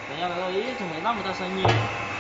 人家那个也就没那么大生意。